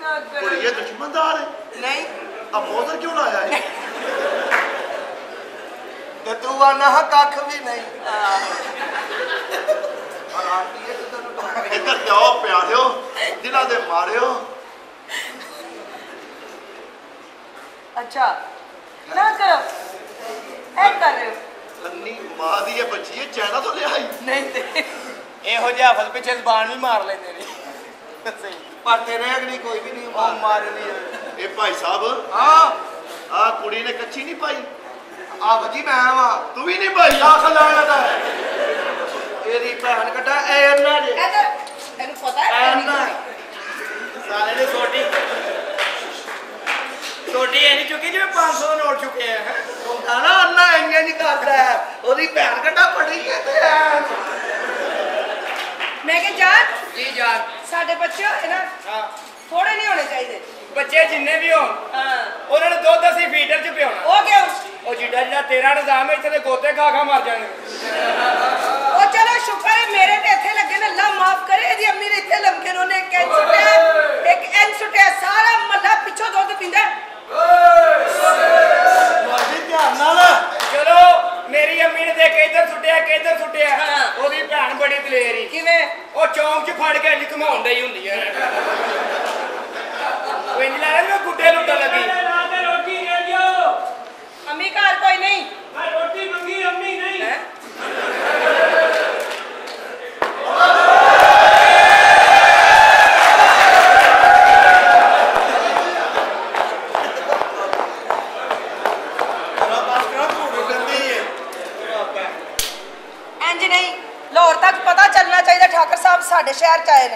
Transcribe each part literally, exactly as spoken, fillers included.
कुड़िए दुश्मनदार है नहीं अब मोदर क्यों लाया है तो तू आना कख भी नहीं इधर जाओ प्यारियो दिला दे मारियो अच्छा ना करो ऐ कर रहे हो अन्नी मां दी ये बच्ची है चाइना तो ले आई नहीं ते ਇਹੋ ਜਿਹਾ ਫਲ ਪਿੱਛੇ ਜ਼ਬਾਨ ਵੀ ਮਾਰ ਲੈਂਦੇ ਨੇ ਸਹੀ ਪਰ ਤੇਰੇ ਅਗਲੀ ਕੋਈ ਵੀ ਨਹੀਂ ਉਹ ਮਾਰ ਲਈ ਇਹ ਭਾਈ ਸਾਹਿਬ ਹਾਂ ਆ ਕੁੜੀ ਨੇ ਕੱਚੀ ਨਹੀਂ ਪਾਈ ਆ ਵਜੀ ਮੈਂ ਵਾ ਤੂੰ ਵੀ ਨਹੀਂ ਪਾਈ ਲੱਖ ਲਾਣਾ ਦਾ ਇਹਦੀ ਭੈਣ ਕੱਢਾ ਐ ਇਹਨਾਂ ਦੇ इधर तेन पता है ਇਹਨਾਂ साले ने सोटी सोटी है नहीं चुकी जिਵੇਂ पाँच सौ नोट चुके हैं ਹੁੰਦਾ ਨਾ ਅੰਨਾ ਇੰਨੇ ਨਹੀਂ ਕਰਦਾ ਉਹਦੀ ਭੈਣ ਕੱਢਾ ਪੜੀ ਹੈ ਤੇ मैं के जान जी जान साडे बच्चे होए ना हाँ थोड़े नहीं होने चाहिए बच्चे जिन्ने भी हो हां उन्होंने दुध ਅਸੀਂ ਫੀਡਰ ਚ ਪਿਆਉਣਾ ओ क्यों ਉਹ ਜਿੱਡਾ ਜਿਹੜਾ ਤੇਰਾ ਨਿਜ਼ਾਮ ਹੈ ਇੱਥੇ ਦੇ ਗੋਤੇ ਖਾ ਖਾ ਮਰ ਜਾਣਗੇ ओ चलो शुक्र है मेरे ते इथे लगे ने अल्लाह माफ करे एदी अम्मी ने इथे लमके ने एक एन सुटिया एक एन सुटिया सारा महल्ला पिछो दुध पींदा ਮਰਦੀ ਧਿਆਨ ਨਾਲ ਚਲੋ ਮੇਰੀ ਅੰਮੀ ਨੇ ਦੇਖ ਇੱਧਰ ਸੁੱਟਿਆ ਕਿੱਧਰ ਸੁੱਟਿਆ ਹਾਂ। ਉਹਦੀ ਭੈਣ ਬੜੀ ਦਲੇਰੀ किवें ਉਹ ਚੌਂਕ ਚ ਫੜ ਕੇ ਇੰਜ ਘਮਾਉਣ ਡਈ ਹੁੰਦੀ ਹੈ ਉਹ ਇੰਜ ਲੈ ਰਿਹਾ ਗੁੱਡੇ ਲੁੱਟਣ ਲੱਗੀ रोटी ले लियो अम्मी घर कोई नहीं मैं रोटी मंगी अम्मी नहीं है इंज नहीं लाहौर तक पता चलना चाहिए ठाकर साहब साडे शहर च आए ने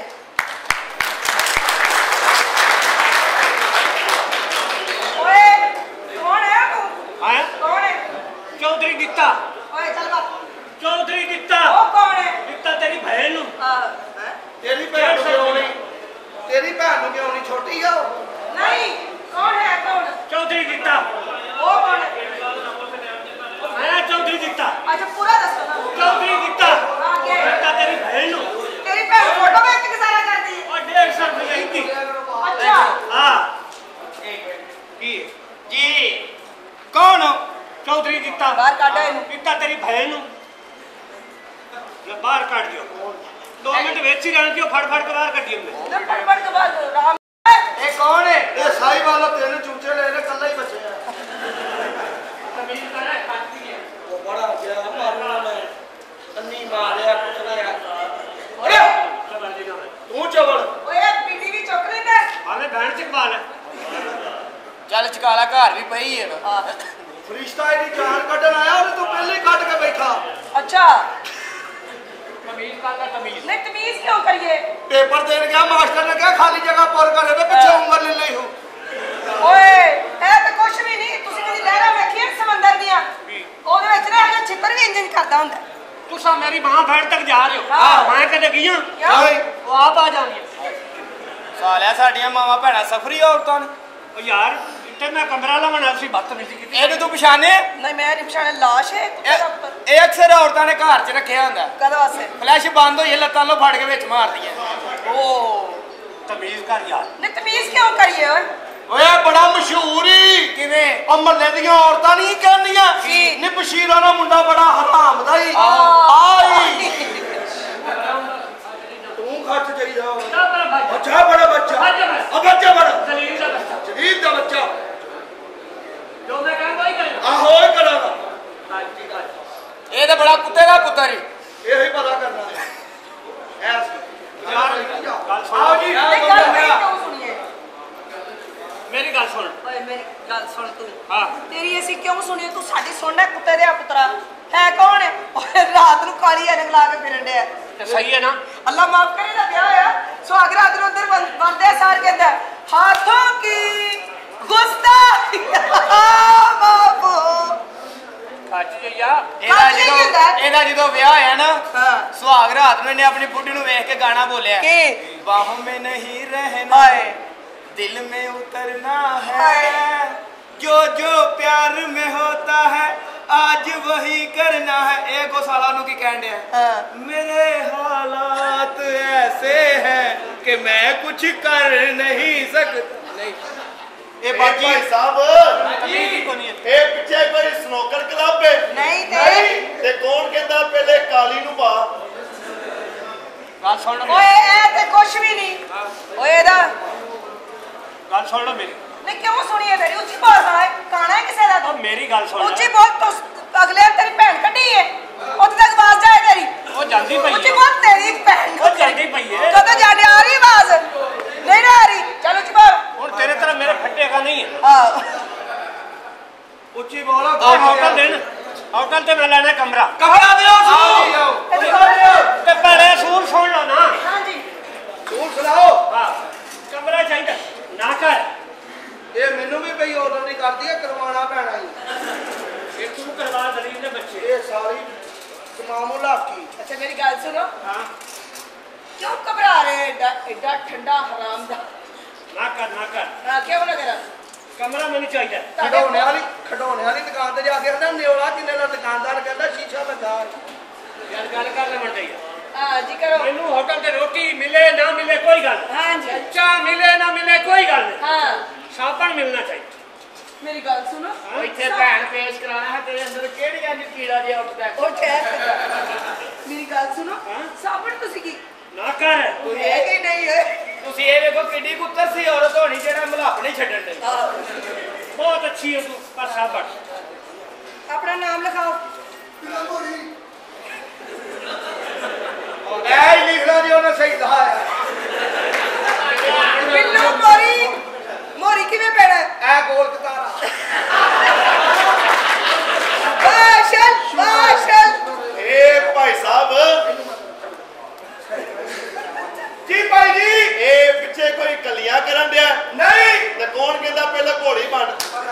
ओए कौन है तू आया कौन है चौधरी दिता ओए चल बात चौधरी दिता ओ कौन है दिता तेरी बहन नु हां ਤੇਰੀ ਭੈਣ ਨੂੰ ਕਿਉਂ ਨਹੀਂ ਤੇਰੀ ਭੈਣ ਨੂੰ ਕਿਉਂ ਨਹੀਂ ਛੋਟੀ ਆ ਉਹ नहीं कौन है कौन चौधरी दिता ओ कौन है आया चौधरी दिता अच्छा पूरा दसो ना चौधरी दिता हां क्या है दिता तेरी बहन नु तेरी भैन फोटो में एक गुजारा कर दी और डेढ़ सौ रुपया ही थी अच्छा हाँ ਕੀ ਜੀ ਕੌਣ ਹੋ चौधरी दिता बाहर काटो इनु दिता तेरी बहन नु ये बाहर काट दियो दो मिनट वेच ही रहने दियो फट फट के बाहर काट दियो मैं ना पट पट के बाद राम ਇਹ ਕੌਣ ਹੈ ਇਹ ਸਾਈ ਵਾਲਾ ਤਿੰਨ ਚੂਚੇ ਲੈ ਲੈ ਕੱਲਾ ਹੀ ਬਚਿਆ तमीज कर रहा है खाती है ਉਹ ਬੜਾ ਗਿਆ ਮਾਰੂਗਾ ਮੈਂ ਅੰਨੀ ਮਾਰਿਆ ਕੁੱਟਿਆ ओए चला जी ना ਤੂੰ ਚਵਲ ओए पीटी भी चुक लेंगे हमें बहन से कमाल है ਚੱਲ ਚਕਾਲਾ ਘਰ ਵੀ ਪਈ ਹੈ ਨਾ ਫਰਿਸ਼ਤਾ ਇਹਦੀ ਜਾਨ ਕੱਢਣ ਆਇਆ ਉਹਨੇ ਤੂੰ ਪਹਿਲੇ ਹੀ ਕੱਢ ਕੇ ਬੈਠਾ अच्छा तमीज कर रहा तमीज नहीं तमीज क्यों करिए ਪੇਪਰ ਦੇਣ ਗਿਆ ਮਾਸਟਰ ਨੇ ਕਿਹਾ ਖਾਲੀ ਜਗ੍ਹਾ ਪੁਰ ਕਰ ਇਹਦੇ ਪਿੱਛੇ ਉਂਗਲ ਲੈ ਲਈ ਹੂੰ ओए है तो कुछ भी नहीं तुसी कदी लहरा वेखिए समंदर दियां ओदे विच ना हले छिपर भी इंजन करदा हुंदा तुसा मेरी मां बहन तक जा रहे हो हाँ। मैं कदे गई क्या वो आप आ जाओगे ਸਾਲਿਆ ਸਾਡੀਆਂ ਮਾਵਾਂ ਭੈਣਾਂ ਸਫਰੀ ਔਰਤਾਂ ਨੇ ओ यार इतने मैं कमरा लवाना सी बदतमीजी की ਇਹਨੂੰ ਤੂੰ ਪਛਾਣੇ नहीं मैं नहीं पछाने लाश है ਇਹ ਇਹ ਅਕਸਰ ਔਰਤਾਂ ਨੇ ਘਰ 'ਚ ਰੱਖਿਆ ਹੁੰਦਾ कद वास्ते ਫਲੈਸ਼ ਬੰਦ ਹੋਈ ਹੈ, ਲੱਤਾਂ ਲੋ ਫੜ ਕੇ ਵਿੱਚ ਮਾਰਦੀਆਂ ओ तमीज कर यार नहीं तमीज क्यों करिए ओए ਓਏ ਬੜਾ ਮਸ਼ਹੂਰ ਹੀ ਕਿਵੇਂ ਉਹ ਮਹੱਲੇ ਦੀਆਂ ਔਰਤਾਂ ਨਹੀਂ ਕਹਿੰਦੀਆਂ ਕੀ? ਨੀ ਬਸ਼ੀਰਾ ਦਾ ਮੁੰਡਾ ਬੜਾ ਹਰਾਮ ਦਾ ਹੀ आई ਤੂੰ ਖੱਚ ਜਾਈਦਾ क्या बड़ा भाई ਅੱਛਾ ਬੜਾ ਬੱਚਾ अच्छा बस ਆ ਬੱਚਾ ਬੜਾ जलील का बच्चा ਜਲੀਲ ਦਾ ਬੱਚਾ जो मैं कहूं वही करेगा ਆਹੋ ਇਹ ਕਰਾਂਗਾ ਇਹ ਤਾਂ ਬੜਾ ਕੁੱਤੇ ਦਾ ਪੁੱਤਰ ਹੀ ਇਹੋ ਹੀ ਪਤਾ ਕਰਨਾ ਹੈ ਐਸ यार गल सुन आओ जी नहीं गल मेरी क्यों सुनिए मेरी गल सुन ओए मेरी गल सुन तू हाँ तेरी ऐसी क्यों सुनिए तू साडी सुनना कुत्ते दे पुत्रा है कौन है ओए रात नु काली एनक ला के फिरन दे तो सही है ना अल्लाह माफ करे ना ब्याह होया सुहाग रात नु अंदर बंदे सार के अंदर हाथों की गुस्ताखी बाबू काट जइया ਇਹਦਾ ਕੱਟ ਲਈ ਜਦੋਂ ਹੁੰਦਾ। ਇਹਦਾ ਜਦੋਂ ਵਿਆਹ ਹੋਇਆ ਨਾ हां ਸੁਹਾਗ ਰਾਤ ਨੂੰ ਇਹਨੇ ਆਪਣੀ ਬੁੱਢੀ ਨੂੰ ਵੇਖ ਕੇ ਗਾਣਾ ਬੋਲਿਆ के ਬਾਹੋਂ में नहीं रहना हाय दिल में उतरना हाय। है जो जो प्यार में होता है आज वही करना है। एक गौशाला नु की कहने हाँ। मेरे हालात ऐसे हैं कि मैं कुछ कर नहीं सकता। नहीं ए बाकी भाई साहब जी कोनी ए पिछे कोई स्नोकर क्लब है नहीं ते ते कौन कहंदा पहले काली नु पा गल सुन लो ओए ए ते कुछ भी नहीं ओए एदा गल सुन लो मेरी नहीं क्यों सुनी है तेरी उच्ची बोल रहा है काना है किसे दा ओ मेरी गल सुन उच्ची बोल तो अगले तेरी भैन कड्डी है उत तक आवाज जाए तेरी ओ जल्दी पई उच्ची बोल तेरी भैन ओ जल्दी पई है तो तो जाने आ रही आवाज नहीं ना आ रही चल उच्ची बोल हुन तेरे तरह मेरे फटेगा नहीं है हां उच्ची बोलो आ होटल देन होटल ते मैं लेना कमरा कमरा दियो ते पहले सूर सुन लो ना हां जी सूर सुनाओ हां कमरा चाहिए ना कर ये मेनू भी पई ऑर्डर नहीं करदी है करवाना पैना ही ये तू करवा दलील ने बच्चे ये सारी तमाम लाठी। अच्छा मेरी गल सुनो हां क्यों घबरा रहे हैं एडा एडा ठंडा हराम दा ना कर ना कर हां क्यों ना करा कमरा मैंने चाहिए खडौने वाली खडौने वाली दुकान ते जाके आंदा न्योला जिन्ने दा दुकानदार कहंदा शीशा लगा यार गल कर ले मन चाहिए हां जी करो मैनू होटल ते रोटी मिले ना मिले कोई गल हां जी चाह मिले ना मिले कोई गल नहीं हां साबन मिलना चाहिए मेरी गल सुनो ਇੱਥੇ ਭੈਣ ਪੇਸ਼ ਕਰਾਣਾ ਹੈ ਤੇਰੇ ਅੰਦਰ ਕਿਹੜੀ ਅੰਜ ਕੀੜਾ ਜਿਹਾ ਉੱਠਦਾ ओ ठहर मेरी गल सुनो साबण तुसी की ना कर तू है कि नहीं है ਤੁਸੀਂ ਇਹ ਵੇਖੋ ਕਿੱਡੀ ਕੁੱਤਰ ਸੀ ਔਰਤ ਹੋਣੀ ਜਿਹੜਾ ਮਲਾਪ ਨਹੀਂ ਛੱਡਣ ਦੇ बहुत अच्छी है तू पर साबन अपना नाम लिखाओ ऐ लिखना जी ਉਹਨੇ ਸਹੀ ਦਿਖਾਇਆ बिल्लू मोरी मोरी किवें पैना ऐ गोल कतारा बाशल बाशल ए भाई साहब जी भाई जी ए पिछे कोई कलियां करन दिया नहीं ते कौन कहंदा पहले घोड़ी बन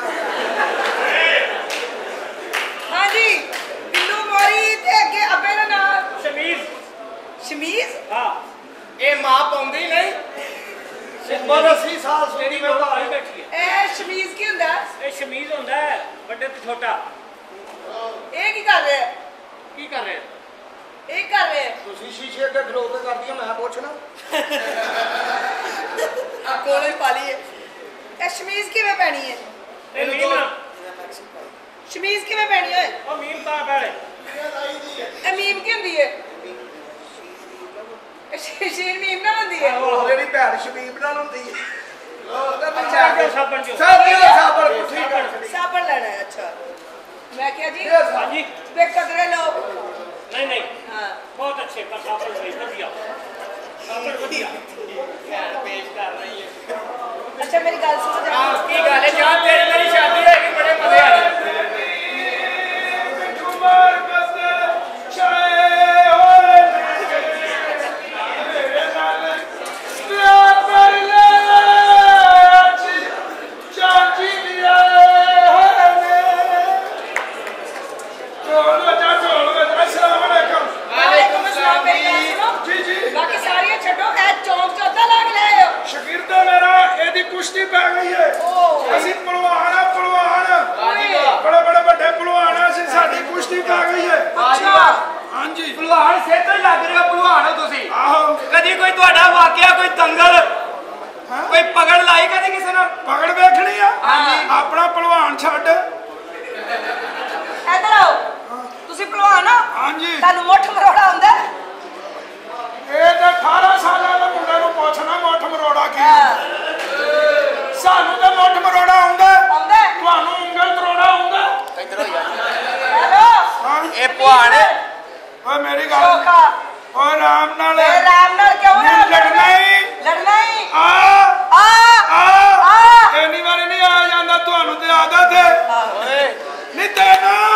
हां जी बिल्लू मोरी ते अगे अबे दा नाम शमीज शमीज हाँ ਇਹ ਮਾਂ ਪਾਉਂਦੀ ਨਹੀਂ बहुत अस्सी साल तेरी सोनी में मां आई बैठी है ए शमीज की हुंदा ये शमीज होता है बड़े तो छोटा ए की कर रहे हैं की कर रहे हैं ए कर रहे हैं ਤੁਸੀਂ ਸ਼ੀਸ਼ੇ ਅੱਗੇ ਖਲੋ ਕੇ ਕਰਦੀ ਆ ਮੈਂ ਪੁੱਛਣਾ कोले पाली है ए शमीज किवें पैनी है ए मीम ना शमीज किवें पैनी है ओ मीम ता पहले ए मीम की हुंदी है शीर मीम ना हुंदी है ਜਿਹੜੀ ਭੈਣ ਸ਼ਬੀਬ ਨਾਲ ਹੁੰਦੀ ਹੈ ਉਹਦਾ अच्छा जो साबन जो ਸਾਬਣ ਸਾਬਣ ਠੀਕ ਕਰ साबण लेना है अच्छा मैं क्या जी हाँ जी बेकदरे लो नहीं नहीं हाँ बहुत अच्छे पर साबन सही बढ़िया साबन बढ़िया ਭੈਣ ਪੇਸ਼ ਕਰ ਰਹੀ ਹੈ अच्छा मेरी गल सुनो जरा ਕੀ ਗੱਲ ਹੈ ਜਾਂ ਤੇਰੀ ਮੇਰੀ ਸ਼ਾਦੀ ਹੋਏਗੀ ਬੜੇ ਮਜ਼ੇ ਆਣੇ वालेकुम अस्सलाम मेरी गल सुनो जी जी बाकी सारियां छड्डो ए चौंक चौथा लाग ले आयो शकीर्दा मेरा एदी कुश्ती पै गई है ओ ਅਸੀਂ ਪਹਿਲਵਾਨ ਆ ਪਹਿਲਵਾਨ ओए ਬੜੇ ਬੜੇ ਵੱਡੇ ਪਹਿਲਵਾਨ ਆ ਅਸੀਂ ਸਾਡੀ ਕੁਸ਼ਤੀ ਪੈ ਗਈ ਹੈ अच्छा ਹਾਂਜੀ ਭਲਵਾਨ ਸੇ ਤੋਂ ਲੱਗ ਰਿਹਾ ਭਲਵਾਨ ਹੋ ਤੁਸੀਂ ਆਹੋ ਕਦੀ ਕੋਈ ਤੁਹਾਡਾ ਵਾਕਿਆ ਕੋਈ ਦੰਗਲ ਕੋਈ ਪਗੜ ਲਾਈ ਕਦੀ ਕਿਸੇ ਨਾਲ ਪਕੜ ਵੇਖਣੀ ਆ ਹਾਂਜੀ। ਆਪਣਾ ਪਹਿਲਵਾਨ ਛੱਡ इधर आओ ਤੁਸੀਂ ਪਹਿਲਵਾਨ ਹੋ ਹਾਂਜੀ ਤੁਹਾਨੂੰ ਮੁੱਠ ਮਰੋੜਾ ਆਉਂਦਾ ਹੈ? ਇਹ ਤਾਂ ਅਠਾਰਾਂ ਸਾਲਾਂ ਦਾ ਮੁੰਡੇ ਨੂੰ ਪੁੱਛਣਾ ਮੁੱਠ ਮਰੋੜਾ ਕੀ ਹਾਂ ਸਾਨੂੰ ਤਾਂ ਮੁੱਠ ਮਰੋੜਾ ਆਉਂਦਾ ਆਉਂਦਾ ਹੈ? ਤੁਹਾਨੂੰ ਉਂਗਲ ਤਰੋੜਾ ਆਉਂਦਾ ਹੈਲੋ ਹਾਂ ਇਹ ਭਵਾਨ ਓਏ ਮੇਰੀ ਗੱਲ ਚੋਖਾ ਓਏ ਆਰਾਮ ਨਾਲ ए राम नाल क्यों ना ਲੜਨਾ ਹੀ लड़ना ही ਆ आ ਆ आ ਇੰਨੀ ਵਾਰੀ ਨਹੀਂ ਆ ਜਾਂਦਾ ਤੁਹਾਨੂੰ ਤੇ ਆਦਤ ਹੈ आ ਨਹੀਂ ਤੈਨੂੰ